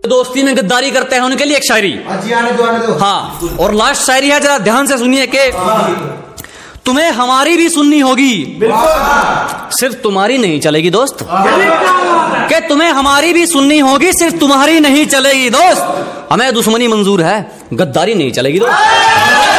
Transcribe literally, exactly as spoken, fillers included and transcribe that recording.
दोस्ती में गद्दारी करते हैं उनके लिए एक शायरी। आने दो, आने दो। हाँ, और लास्ट शायरी है, जरा ध्यान से सुनिए कि तुम्हें हमारी भी सुननी होगी, सिर्फ तुम्हारी नहीं चलेगी दोस्त। कि तुम्हें हमारी भी सुननी होगी, सिर्फ तुम्हारी नहीं चलेगी दोस्त। हमें दुश्मनी मंजूर है, गद्दारी नहीं चलेगी दोस्त।